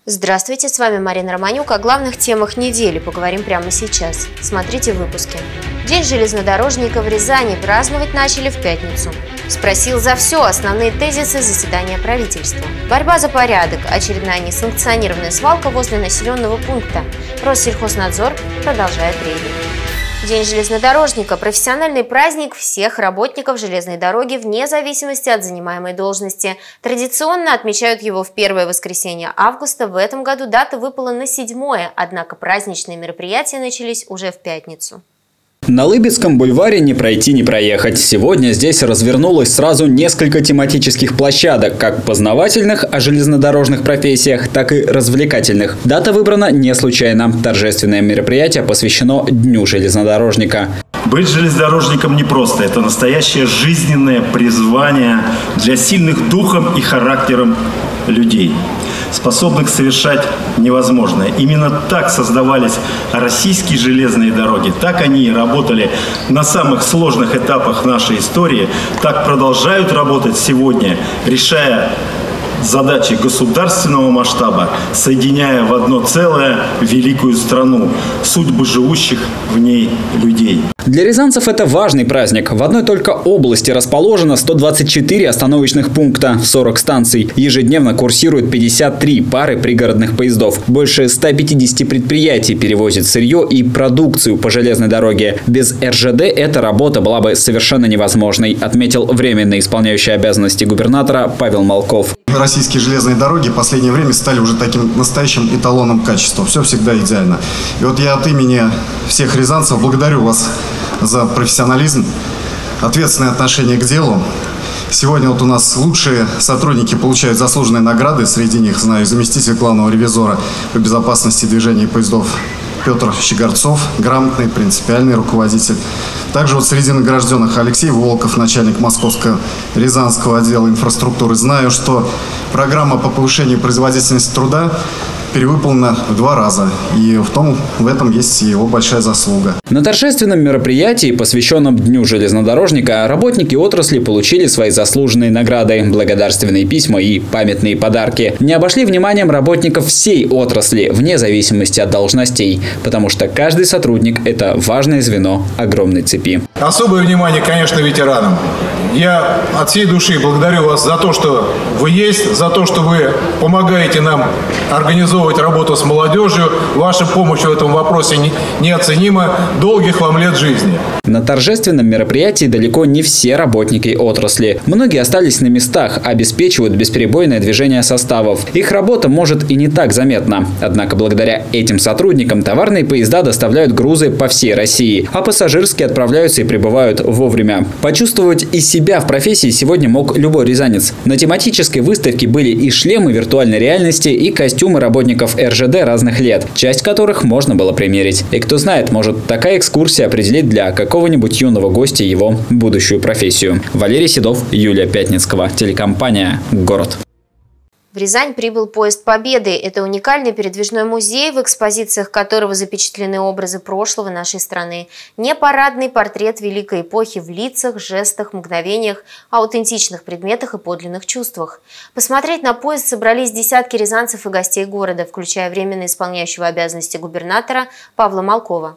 Здравствуйте, с вами Марина Романюк. О главных темах недели поговорим прямо сейчас. Смотрите в выпуске. День железнодорожника в Рязани праздновать начали в пятницу. Спросил за все основные тезисы заседания правительства. Борьба за порядок, очередная несанкционированная свалка возле населенного пункта. Россельхознадзор продолжает рейды. День железнодорожника – профессиональный праздник всех работников железной дороги вне зависимости от занимаемой должности. Традиционно отмечают его в первое воскресенье августа. В этом году дата выпала на 7-е, однако праздничные мероприятия начались уже в пятницу. На Лыбецком бульваре не пройти, не проехать. Сегодня здесь развернулось сразу несколько тематических площадок, как познавательных о железнодорожных профессиях, так и развлекательных. Дата выбрана не случайно. Торжественное мероприятие посвящено Дню железнодорожника. Быть железнодорожником непросто. Это настоящее жизненное призвание для сильных духом и характером людей, способных совершать невозможное. Именно так создавались российские железные дороги. Так они и работали на самых сложных этапах нашей истории. Так продолжают работать сегодня, решая задачи государственного масштаба, соединяя в одно целое великую страну, судьбы живущих в ней людей. Для рязанцев это важный праздник. В одной только области расположено 124 остановочных пункта, 40 станций. Ежедневно курсируют 53 пары пригородных поездов. Больше 150 предприятий перевозят сырье и продукцию по железной дороге. Без РЖД эта работа была бы совершенно невозможной, отметил временно исполняющий обязанности губернатора Павел Малков. Российские железные дороги в последнее время стали уже таким настоящим эталоном качества. Все всегда идеально. И вот я от имени всех рязанцев благодарю вас за профессионализм, ответственное отношение к делу. Сегодня вот у нас лучшие сотрудники получают заслуженные награды. Среди них, знаю, заместитель главного ревизора по безопасности движения поездов Петр Щегорцов, грамотный, принципиальный руководитель. Также вот среди награжденных Алексей Волков, начальник Московского Рязанского отдела инфраструктуры. Знаю, что программа по повышению производительности труда перевыполнена в 2 раза. И в этом есть его большая заслуга. На торжественном мероприятии, посвященном Дню железнодорожника, работники отрасли получили свои заслуженные награды, благодарственные письма и памятные подарки. Не обошли вниманием работников всей отрасли, вне зависимости от должностей, потому что каждый сотрудник – это важное звено огромной цепи. Особое внимание, конечно, ветеранам. Я от всей души благодарю вас за то, что вы есть, за то, что вы помогаете нам организовывать работу с молодежью. Ваша помощь в этом вопросе неоценима. Долгих вам лет жизни. На торжественном мероприятии далеко не все работники отрасли. Многие остались на местах, обеспечивают бесперебойное движение составов. Их работа может и не так заметна. Однако благодаря этим сотрудникам товарные поезда доставляют грузы по всей России, а пассажирские отправляются и прибывают вовремя. Почувствовать и себя в профессии сегодня мог любой рязанец. На тематической выставке были и шлемы виртуальной реальности, и костюмы работников РЖД разных лет, часть которых можно было примерить. И кто знает, может, такая экскурсия определит для какого-нибудь юного гостя его будущую профессию. Валерий Седов, Юлия Пятницкого, телекомпания «Город». В Рязань прибыл поезд Победы. Это уникальный передвижной музей, в экспозициях которого запечатлены образы прошлого нашей страны. Не парадный портрет великой эпохи в лицах, жестах, мгновениях, аутентичных предметах и подлинных чувствах. Посмотреть на поезд собрались десятки рязанцев и гостей города, включая временно исполняющего обязанности губернатора Павла Малкова.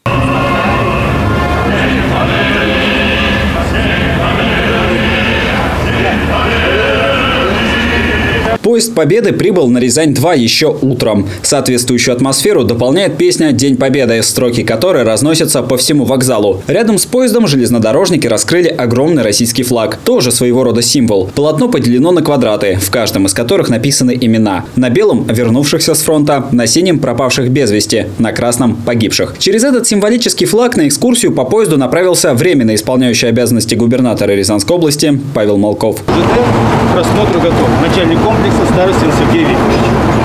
Поезд Победы прибыл на Рязань-2 еще утром. Соответствующую атмосферу дополняет песня «День Победы», строки которой разносятся по всему вокзалу. Рядом с поездом железнодорожники раскрыли огромный российский флаг. Тоже своего рода символ. Полотно поделено на квадраты, в каждом из которых написаны имена. На белом – вернувшихся с фронта, на синем – пропавших без вести, на красном – погибших. Через этот символический флаг на экскурсию по поезду направился временно исполняющий обязанности губернатора Рязанской области Павел Малков. ЖД к просмотру готов. Начальник комплекса Старостин Сергей Викторович.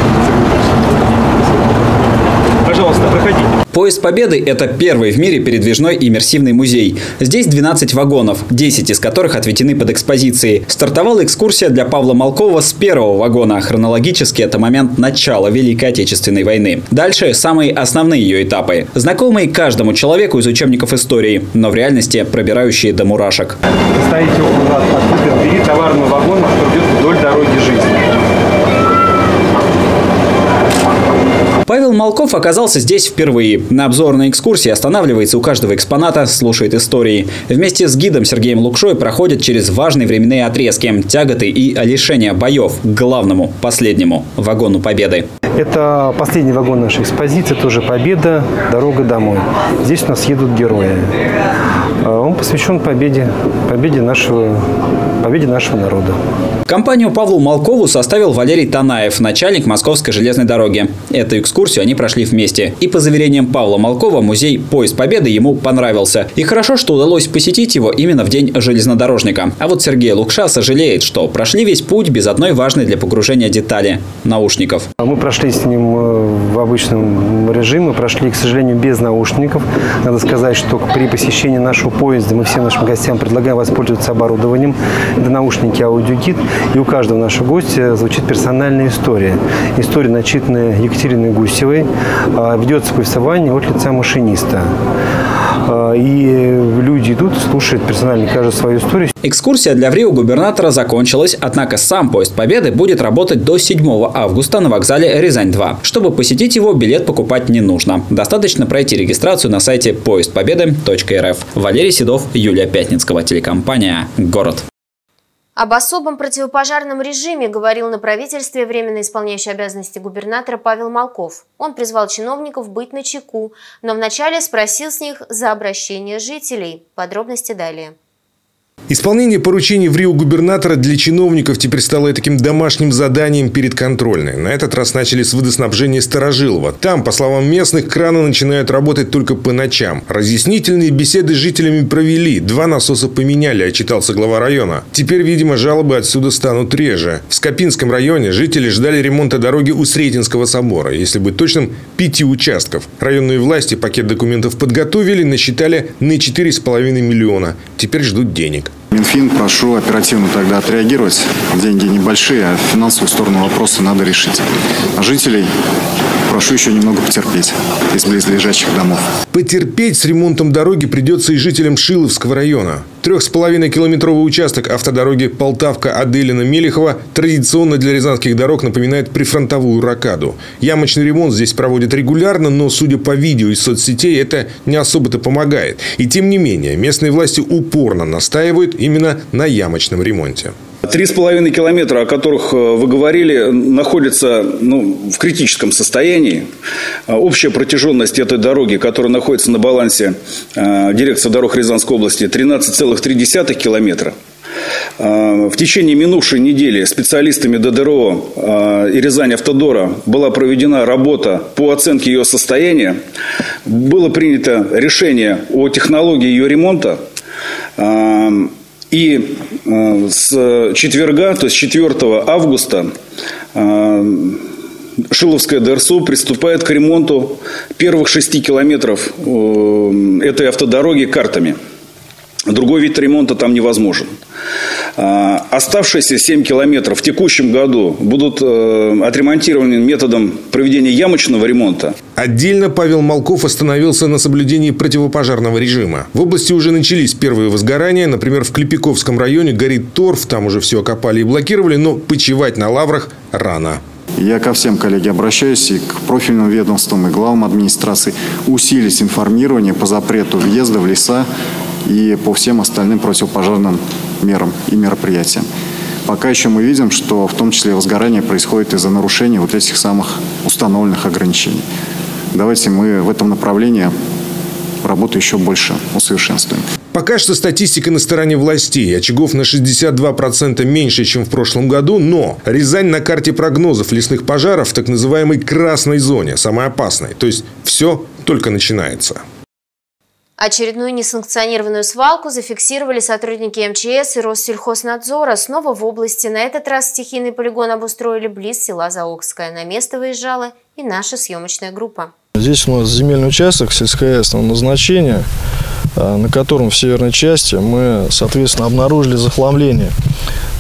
Пожалуйста, проходите. Поезд Победы – это первый в мире передвижной иммерсивный музей. Здесь 12 вагонов, 10 из которых отведены под экспозиции. Стартовала экскурсия для Павла Малкова с первого вагона. Хронологически это момент начала Великой Отечественной войны. Дальше самые основные ее этапы. Знакомые каждому человеку из учебников истории, но в реальности пробирающие до мурашек. Стоите около открытых двери товарного вагона, что идет вдоль дороги жизни. Малков оказался здесь впервые. На обзорной экскурсии останавливается у каждого экспоната, слушает истории. Вместе с гидом Сергеем Лукшой проходит через важные временные отрезки, тяготы и лишения боев к главному, последнему вагону Победы. Это последний вагон нашей экспозиции, тоже Победа, дорога домой. Здесь у нас едут герои. Он посвящен победе нашего народа. Компанию Павлу Малкову составил Валерий Танаев, начальник Московской железной дороги. Эту экскурсию они прошли вместе. И по заверениям Павла Малкова, музей «Поезд Победы» ему понравился. И хорошо, что удалось посетить его именно в день железнодорожника. А вот Сергей Лукша сожалеет, что прошли весь путь без одной важной для погружения детали – наушников. Мы прошли с ним в обычном режиме, прошли, к сожалению, без наушников. Надо сказать, что при посещении нашего поезда мы всем нашим гостям предлагаем воспользоваться оборудованием. Это наушники аудиогид. И у каждого нашего гостя звучит персональная история. История, начитанная Екатериной Гусевой. Ведется повествование от лица машиниста. И люди идут, слушают персонально каждую свою историю. Экскурсия для ВРИО-губернатора закончилась, однако сам «Поезд Победы» будет работать до 7 августа на вокзале Рязань-2. Чтобы посетить его, билет покупать не нужно. Достаточно пройти регистрацию на сайте поездпобеды.рф. Валерий Седов, Юлия Пятницкого, телекомпания «Город». Об особом противопожарном режиме говорил на правительстве временно исполняющий обязанности губернатора Павел Малков. Он призвал чиновников быть начеку, но вначале спросил с них за обращение жителей. Подробности далее. Исполнение поручений в РИО-губернатора для чиновников теперь стало таким домашним заданием перед контрольной. На этот раз начали с водоснабжения Старожилова. Там, по словам местных, краны начинают работать только по ночам. Разъяснительные беседы с жителями провели. 2 насоса поменяли, отчитался глава района. Теперь, видимо, жалобы отсюда станут реже. В Скопинском районе жители ждали ремонта дороги у Сретенского собора. Если быть точным, 5 участков. Районные власти пакет документов подготовили, насчитали на 4,5 миллиона. Теперь ждут денег. Минфин, прошу оперативно тогда отреагировать. Деньги небольшие, а финансовую сторону вопроса надо решить. А жителей прошу еще немного потерпеть из близлежащих домов. Потерпеть с ремонтом дороги придется и жителям Шиловского района. 3,5-километровый участок автодороги Полтавка-Аделина-Мелехова традиционно для рязанских дорог напоминает прифронтовую рокаду. Ямочный ремонт здесь проводят регулярно, но, судя по видео из соцсетей, это не особо-то помогает. И тем не менее, местные власти упорно настаивают именно на ямочном ремонте. 3,5 километра, о которых вы говорили, находятся в критическом состоянии. Общая протяженность этой дороги, которая находится на балансе дирекции дорог Рязанской области, 13,3 километра. В течение минувшей недели специалистами ДДРО и Рязань-Автодора была проведена работа по оценке ее состояния. Было принято решение о технологии ее ремонта. И с четверга, то есть 4 августа, Шиловская ДРСУ приступает к ремонту первых 6 километров этой автодороги картами. Другой вид ремонта там невозможен. Оставшиеся 7 километров в текущем году будут отремонтированы методом проведения ямочного ремонта. Отдельно Павел Малков остановился на соблюдении противопожарного режима. В области уже начались первые возгорания. Например, в Клепиковском районе горит торф. Там уже все окопали и блокировали, но почивать на лаврах рано. Я ко всем, коллеги, обращаюсь и к профильным ведомствам, и главам администрации усилить информирование по запрету въезда в леса и по всем остальным противопожарным мерам и мероприятиям. Пока еще мы видим, что в том числе возгорание происходит из-за нарушения вот этих самых установленных ограничений. Давайте мы в этом направлении работу еще больше усовершенствуем. Пока что статистика на стороне властей. Очагов на 62% меньше, чем в прошлом году. Но Рязань на карте прогнозов лесных пожаров в так называемой красной зоне, самой опасной. То есть все только начинается. Очередную несанкционированную свалку зафиксировали сотрудники МЧС и Россельхознадзора. Снова в области. На этот раз стихийный полигон обустроили близ села Заокское. На место выезжала и наша съемочная группа. Здесь у нас земельный участок сельскохозяйственного назначения, на котором в северной части мы, соответственно, обнаружили захламление.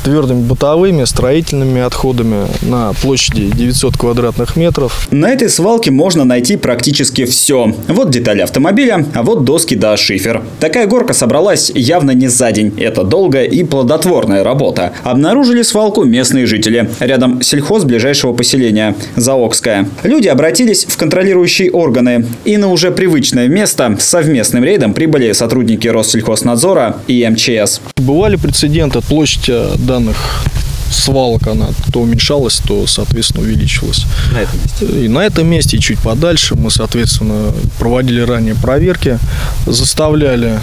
твердыми бытовыми, строительными отходами на площади 900 квадратных метров. На этой свалке можно найти практически все. Вот детали автомобиля, а вот доски да шифер. Такая горка собралась явно не за день. Это долгая и плодотворная работа. Обнаружили свалку местные жители. Рядом сельхоз ближайшего поселения – Заокское. Люди обратились в контролирующие органы. И на уже привычное место с совместным рейдом прибыли сотрудники Россельхознадзора и МЧС. Бывали прецеденты. Площадь данных свалок, она то уменьшалась, то, соответственно, увеличивалась. На этом месте? И на этом месте, и чуть подальше мы, соответственно, проводили ранее проверки, заставляли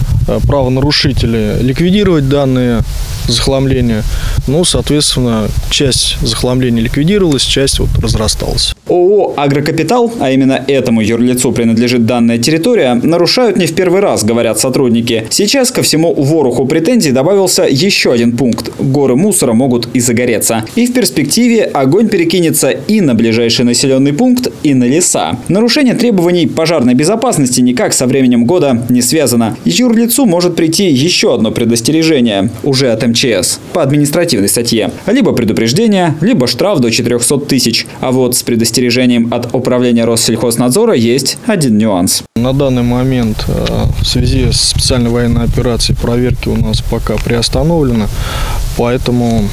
правонарушителей ликвидировать данные захламления. Ну, соответственно, часть захламления ликвидировалась, часть разрасталась. ООО «Агрокапитал», а именно этому юрлицу принадлежит данная территория, нарушают не в первый раз, говорят сотрудники. Сейчас ко всему вороху претензий добавился еще один пункт. Горы мусора могут и загореться. И в перспективе огонь перекинется и на ближайший населенный пункт, и на леса. Нарушение требований пожарной безопасности никак со временем года не связано. Юрлицу может прийти еще одно предостережение, уже от МЧС, по административной статье. Либо предупреждение, либо штраф до 400 тысяч. А вот с предостережением от управления Россельхознадзора есть один нюанс. На данный момент в связи с специальной военной операцией проверки у нас пока приостановлены, поэтому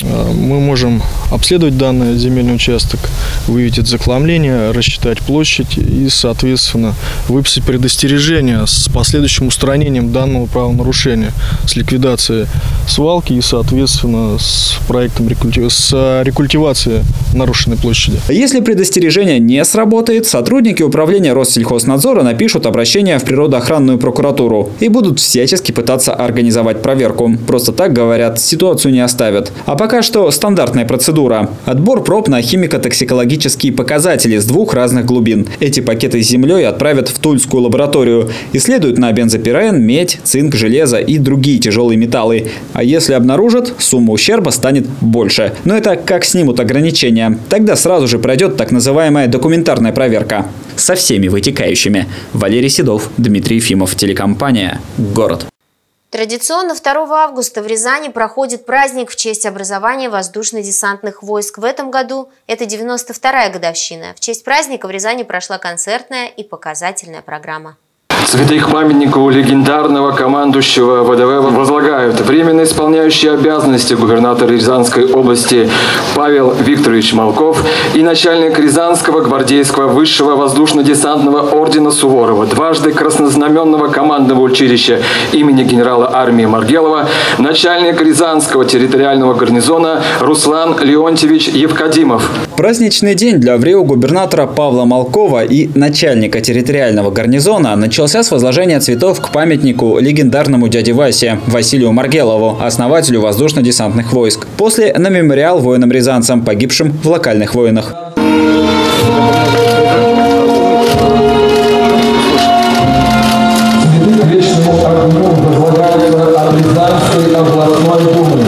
мы можем обследовать данный земельный участок, выявить захламление, рассчитать площадь и, соответственно, выписать предостережение с последующим устранением данного правонарушения, с ликвидацией свалки и, соответственно, с проектом рекультивации нарушенной площади. Если предостережение не сработает, сотрудники управления Россельхознадзора напишут обращение в природоохранную прокуратуру и будут всячески пытаться организовать проверку. Просто так, говорят, ситуацию не оставят. А пока что стандартная процедура. Отбор проб на химико-токсикологические показатели с двух разных глубин. Эти пакеты с землей отправят в Тульскую лабораторию. Исследуют на бензопирен, медь, цинк, железо и другие тяжелые металлы. А если обнаружат, сумма ущерба станет больше. Но это как снимут ограничения. Тогда сразу же пройдет так называемая документарная проверка. Со всеми вытекающими. Валерий Седов, Дмитрий Ефимов, телекомпания «Город». Традиционно 2 августа в Рязани проходит праздник в честь образования воздушно-десантных войск. В этом году это 92-я годовщина. В честь праздника в Рязани прошла концертная и показательная программа. Цветы к памятнику легендарного командующего ВДВ возлагают временно исполняющий обязанности губернатора Рязанской области Павел Викторович Малков и начальник Рязанского гвардейского высшего воздушно-десантного ордена Суворова, дважды краснознаменного командного училища имени генерала армии Маргелова, начальник Рязанского территориального гарнизона Руслан Леонтьевич Евкадимов. Праздничный день для губернатора Павла Малкова и начальника территориального гарнизона начался с возложения цветов к памятнику легендарному дяде Васе Василию Маргелову, основателю воздушно-десантных войск. После на мемориал воинам-рязанцам, погибшим в локальных войнах. Цветы к вечному огню возлагаются от Рязанской областной думы.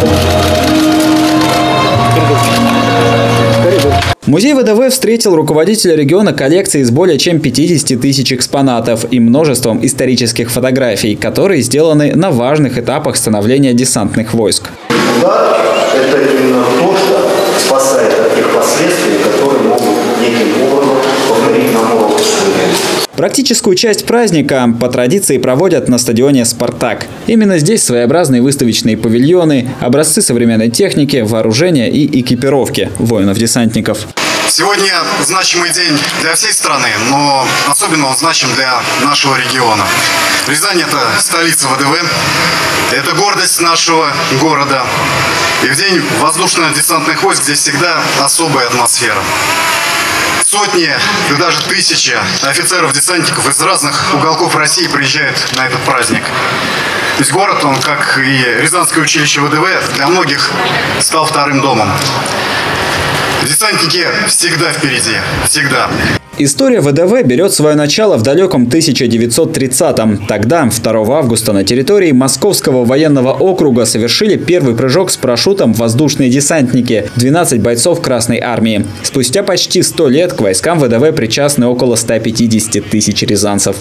Музей ВДВ встретил руководителя региона коллекцией с более чем 50 тысяч экспонатов и множеством исторических фотографий, которые сделаны на важных этапах становления десантных войск. Удар – это именно то, что спасает от тех последствий, которые могут неким образом повторить нам урок истории. Практическую часть праздника по традиции проводят на стадионе «Спартак». Именно здесь своеобразные выставочные павильоны, образцы современной техники, вооружения и экипировки воинов-десантников. Сегодня значимый день для всей страны, но особенно он значим для нашего региона. Рязань – это столица ВДВ, это гордость нашего города. И в день воздушно-десантных войск здесь всегда особая атмосфера. Сотни, да даже тысячи офицеров-десантников из разных уголков России приезжают на этот праздник. То есть город, он, как и Рязанское училище ВДВ, для многих стал вторым домом. Десантники всегда впереди, всегда. История ВДВ берет свое начало в далеком 1930-м. Тогда, 2 августа, на территории Московского военного округа совершили первый прыжок с парашютом воздушные десантники – 12 бойцов Красной армии. Спустя почти 100 лет к войскам ВДВ причастны около 150 тысяч рязанцев.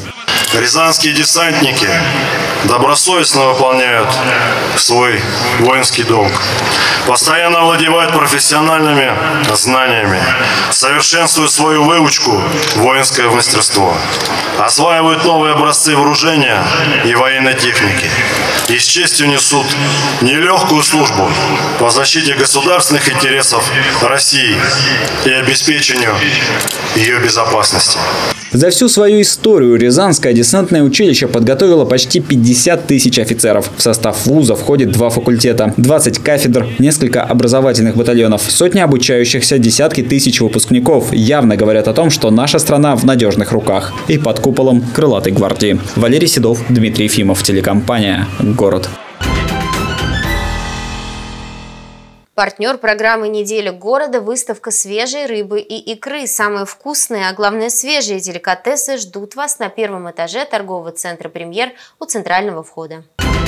Рязанские десантники добросовестно выполняют свой воинский долг, постоянно овладевают профессиональными знаниями, совершенствуют свою выучку, воинское мастерство, осваивают новые образцы вооружения и военной техники и с честью несут нелегкую службу по защите государственных интересов России и обеспечению ее безопасности. За всю свою историю Рязанское десантное училище подготовило почти 50 тысяч офицеров. В состав вуза входит 2 факультета, 20 кафедр, несколько образовательных батальонов, сотни обучающихся, десятки тысяч выпускников явно говорят о том, что наша страна в надежных руках и под куполом крылатой гвардии. Валерий Седов, Дмитрий Ефимов, телекомпания «Город». Партнер программы «Неделя города» – выставка свежей рыбы и икры. Самые вкусные, а главное свежие деликатесы ждут вас на первом этаже торгового центра «Премьер» у центрального входа.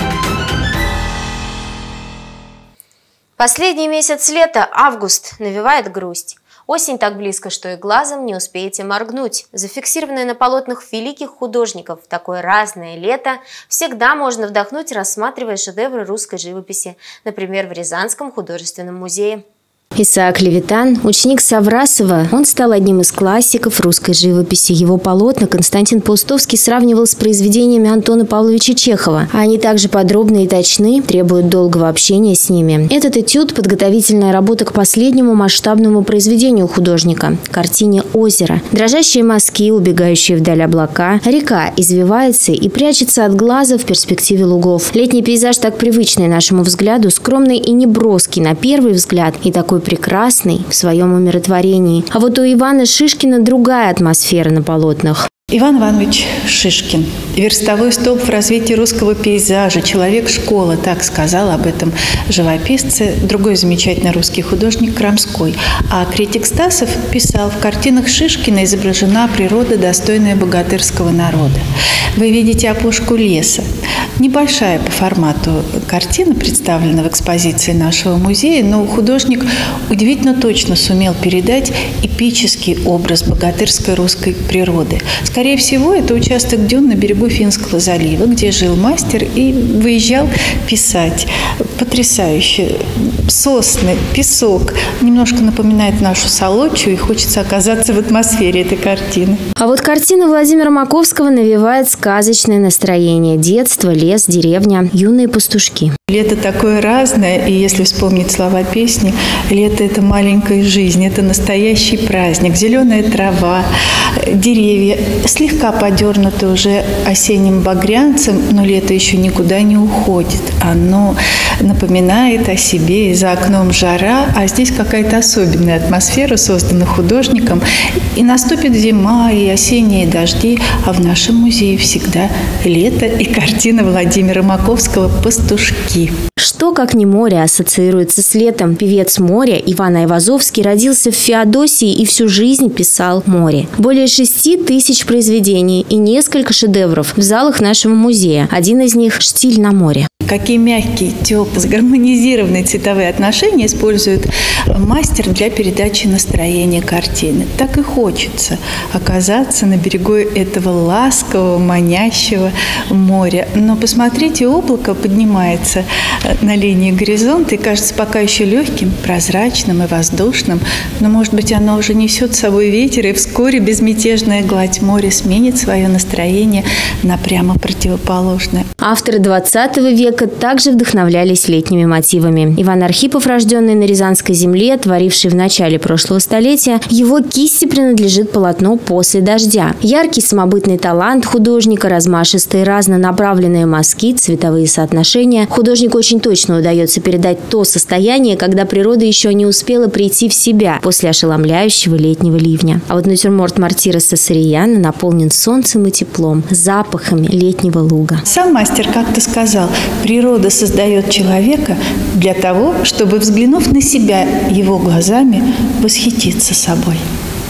Последний месяц лета, август, навевает грусть. Осень так близко, что и глазом не успеете моргнуть. Зафиксированное на полотнах великих художников такое разное лето всегда можно вдохнуть, рассматривая шедевры русской живописи, например, в Рязанском художественном музее. Исаак Левитан, ученик Саврасова, он стал одним из классиков русской живописи. Его полотна Константин Паустовский сравнивал с произведениями Антона Павловича Чехова. Они также подробны и точны, требуют долгого общения с ними. Этот этюд – подготовительная работа к последнему масштабному произведению художника – картине «Озеро». Дрожащие мазки, убегающие вдаль облака, река извивается и прячется от глаза в перспективе лугов. Летний пейзаж так привычный нашему взгляду, скромный и неброский на первый взгляд, и такой прекрасный в своем умиротворении. А вот у Ивана Шишкина другая атмосфера на полотнах. Иван Иванович Шишкин. Верстовой столб в развитии русского пейзажа, человек-школа, так сказал об этом живописце другой замечательный русский художник Крамской. А критик Стасов писал: в картинах Шишкина изображена природа, достойная богатырского народа. Вы видите опушку леса. Небольшая по формату картина представлена в экспозиции нашего музея, но художник удивительно точно сумел передать эпический образ богатырской русской природы. Скорее всего, это участок дюн на берегу Финского залива, где жил мастер и выезжал писать. Потрясающе. Сосны, песок. Немножко напоминает нашу Солочу, и хочется оказаться в атмосфере этой картины. А вот картина Владимира Маковского навевает сказочное настроение. Детство, лес, деревня, юные пастушки. Лето такое разное, и если вспомнить слова песни, лето – это маленькая жизнь, это настоящий праздник. Зеленая трава, деревья слегка подернуты уже осенним багрянцем, но лето еще никуда не уходит. Оно напоминает о себе, и за окном жара, а здесь какая-то особенная атмосфера создана художником. И наступит зима, и осенние дожди, а в нашем музее всегда лето и картина Владимира Маковского «Пастушки». Что, как не море, ассоциируется с летом? Певец моря Иван Айвазовский родился в Феодосии и всю жизнь писал море. Более 6 тысяч произведений и несколько шедевров в залах нашего музея. Один из них – «Штиль на море». Какие мягкие, теплые, сгармонизированные цветовые отношения использует мастер для передачи настроения картины. Так и хочется оказаться на берегу этого ласкового, манящего моря. Но посмотрите, облако поднимается на линии горизонта и кажется пока еще легким, прозрачным и воздушным. Но, может быть, оно уже несет с собой ветер, и вскоре безмятежная гладь моря сменит свое настроение на прямо противоположное. Авторы 20 века также вдохновлялись летними мотивами. Иван Архипов, рожденный на Рязанской земле, творивший в начале прошлого столетия, его кисти принадлежит полотно «После дождя». Яркий самобытный талант художника, размашистые разнонаправленные мазки, цветовые соотношения. Художнику очень точно удается передать то состояние, когда природа еще не успела прийти в себя после ошеломляющего летнего ливня. А вот натюрморт Мартироса Сарияна наполнен солнцем и теплом, запахами летнего луга. Сам мастер как-то сказал: природа создает человека для того, чтобы, взглянув на себя его глазами, восхититься собой.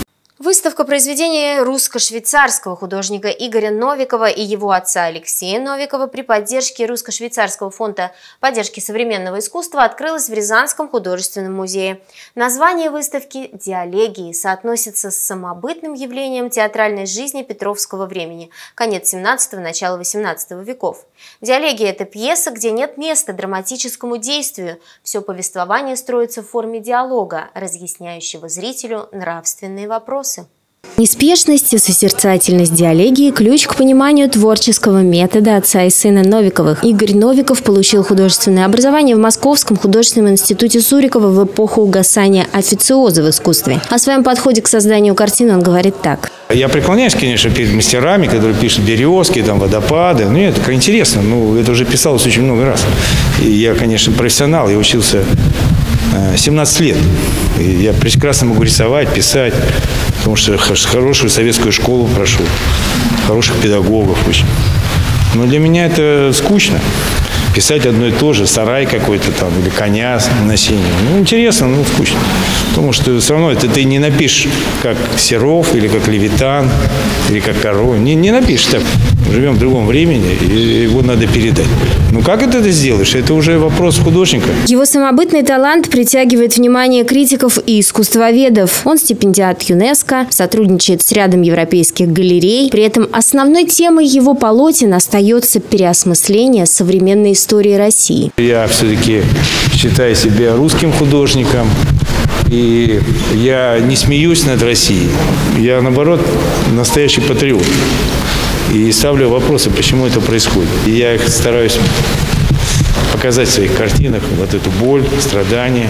Выставка произведений русско-швейцарского художника Игоря Новикова и его отца Алексея Новикова при поддержке Русско-швейцарского фонда поддержки современного искусства открылась в Рязанском художественном музее. Название выставки «Диалегии» соотносится с самобытным явлением театральной жизни петровского времени, конец 17-го, начало 18 веков. Диалегия – это пьеса, где нет места драматическому действию. Все повествование строится в форме диалога, разъясняющего зрителю нравственные вопросы. Неспешность и созерцательность диалегии – ключ к пониманию творческого метода отца и сына Новиковых. Игорь Новиков получил художественное образование в Московском художественном институте Сурикова в эпоху угасания официоза в искусстве. О своем подходе к созданию картины он говорит так. Я преклоняюсь, конечно, перед мастерами, которые пишут березки, там, водопады. Ну, это интересно. Ну, это уже писалось очень много раз. И я, конечно, профессионал. Я учился 17 лет. И я прекрасно могу рисовать, писать. Потому что хорошую советскую школу прошел. Хороших педагогов очень. Но для меня это скучно. Писать одно и то же, сарай какой-то там, или коня на сене. Ну, интересно, но скучно. Потому что все равно это ты не напишешь, как Серов, или как Левитан, или как Король. Не напишешь так. Живем в другом времени, и его надо передать. Ну, как ты это сделаешь? Это уже вопрос художника. Его самобытный талант притягивает внимание критиков и искусствоведов. Он стипендиат ЮНЕСКО, сотрудничает с рядом европейских галерей. При этом основной темой его полотен остается переосмысление современной истории России. Я все-таки считаю себя русским художником. И я не смеюсь над Россией. Я, наоборот, настоящий патриот. И ставлю вопросы, почему это происходит. И я их стараюсь показать в своих картинах, вот эту боль, страдания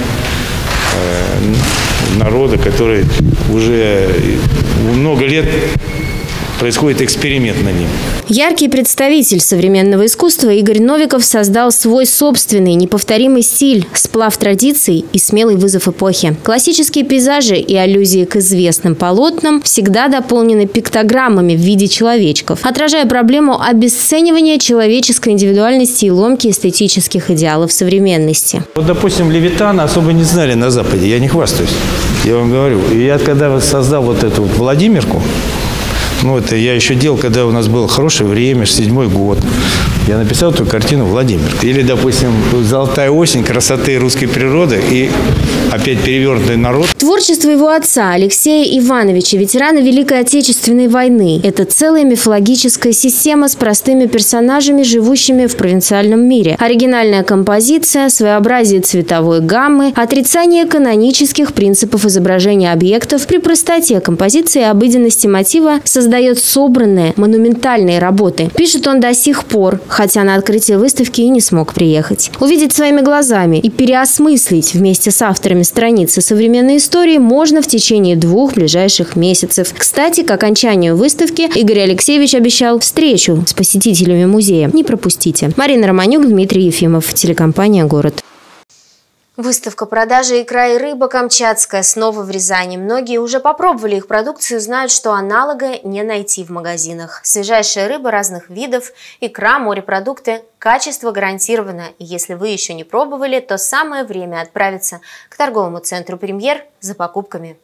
народа, который уже много лет происходит эксперимент на нем. Яркий представитель современного искусства Игорь Новиков создал свой собственный неповторимый стиль, сплав традиций и смелый вызов эпохи. Классические пейзажи и аллюзии к известным полотнам всегда дополнены пиктограммами в виде человечков, отражая проблему обесценивания человеческой индивидуальности и ломки эстетических идеалов современности. Вот, допустим, Левитана особо не знали на Западе, я не хвастаюсь, я вам говорю. И я когда создал вот эту Владимирку, ну, это я еще делал, когда у нас было хорошее время, 7-й год. Я написал эту картину «Владимир». Или, допустим, «Золотая осень», красоты русской природы и опять перевернутый народ. Творчество его отца Алексея Ивановича, ветерана Великой Отечественной войны. Это целая мифологическая система с простыми персонажами, живущими в провинциальном мире. Оригинальная композиция, своеобразие цветовой гаммы, отрицание канонических принципов изображения объектов при простоте композиции и обыденности мотива создает собранные монументальные работы. Пишет он до сих пор, хотя на открытие выставки и не смог приехать. Увидеть своими глазами и переосмыслить вместе с авторами страницы современной истории можно в течение 2 ближайших месяцев. Кстати, к окончанию выставки Игорь Алексеевич обещал встречу с посетителями музея. Не пропустите. Марина Романюк, Дмитрий Ефимов, телекомпания «Город». Выставка продажи икра и рыба камчатская снова в Рязани. Многие уже попробовали их продукцию и знают, что аналога не найти в магазинах. Свежайшая рыба разных видов, икра, морепродукты. Качество гарантировано. И если вы еще не пробовали, то самое время отправиться к торговому центру «Премьер» за покупками.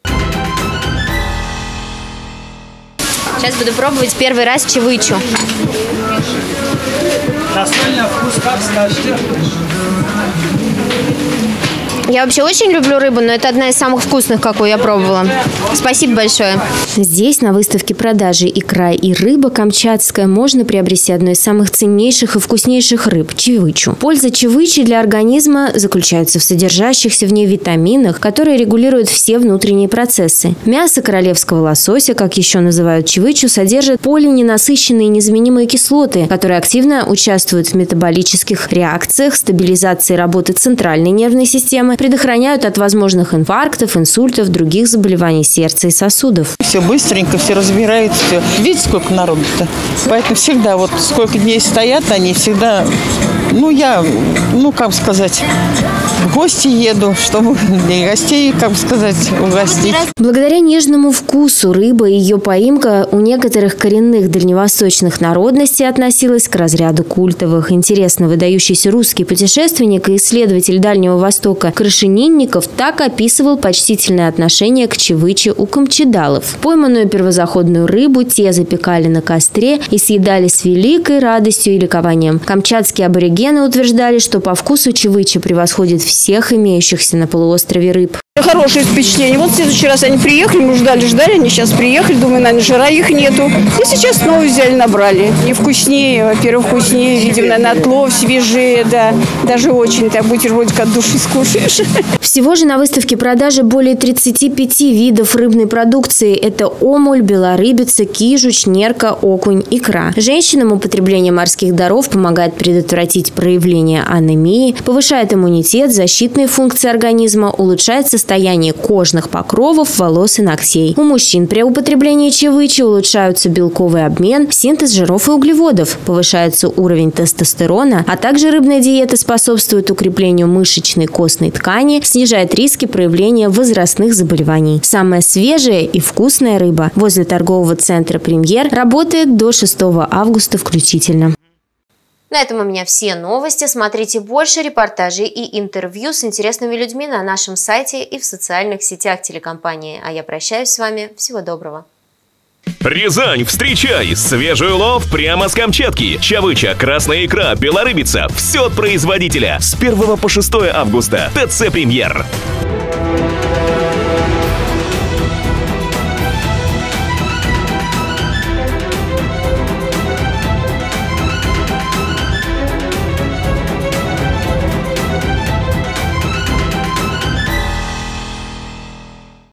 Сейчас буду пробовать первый раз чевычу. Достойный вкус, как скажете. Я вообще очень люблю рыбу, но это одна из самых вкусных, какую я пробовала. Спасибо большое. Здесь, на выставке продажи икра и рыба камчатская, можно приобрести одну из самых ценнейших и вкуснейших рыб – чевычу. Польза чевычи для организма заключается в содержащихся в ней витаминах, которые регулируют все внутренние процессы. Мясо королевского лосося, как еще называют чевычу, содержит полиненасыщенные незаменимые кислоты, которые активно участвуют в метаболических реакциях, стабилизации работы центральной нервной системы, предохраняют от возможных инфарктов, инсультов, других заболеваний сердца и сосудов. Все быстренько, все разбирается. Все. Видите, сколько народу-то? Поэтому всегда, вот сколько дней стоят они, всегда, как сказать, в гости еду, чтобы и гостей, как бы сказать, угостить. Благодаря нежному вкусу рыба и ее поимка у некоторых коренных дальневосточных народностей относилась к разряду культовых. Интересно, выдающийся русский путешественник и исследователь Дальнего Востока Крашенинников так описывал почтительное отношение к чевыче у камчедалов. Пойманную первозаходную рыбу те запекали на костре и съедали с великой радостью и ликованием. Камчатские аборигены утверждали, что по вкусу чевыча превосходит всех имеющихся на полуострове рыб. Хорошее впечатление. Вот в следующий раз они приехали, мы ждали, они сейчас приехали, думаю, наверное, жара их нету. И сейчас снова взяли, набрали. И вкуснее, во-первых, вкуснее, видим, наверное, отлов свежее, да. Даже очень, так бутербродик от души скушаешь. Всего же на выставке продажи более 35 видов рыбной продукции. Это омуль, белорыбица, кижуч, нерка, окунь, икра. Женщинам употребление морских даров помогает предотвратить проявление анемии, повышает иммунитет, защитные функции организма, улучшает состояние кожных покровов, волос и ногтей. У мужчин при употреблении чевычи улучшаются белковый обмен, синтез жиров и углеводов, повышается уровень тестостерона, а также рыбная диета способствует укреплению мышечной костной ткани, снижает риски проявления возрастных заболеваний. Самая свежая и вкусная рыба возле торгового центра «Премьер» работает до 6 августа включительно. На этом у меня все новости. Смотрите больше репортажей и интервью с интересными людьми на нашем сайте и в социальных сетях телекомпании. А я прощаюсь с вами. Всего доброго. Рязань, встречай! Свежий улов прямо с Камчатки. Чавыча, красная икра, белорыбица. Все от производителя. С 1 по 6 августа. ТЦ «Премьер».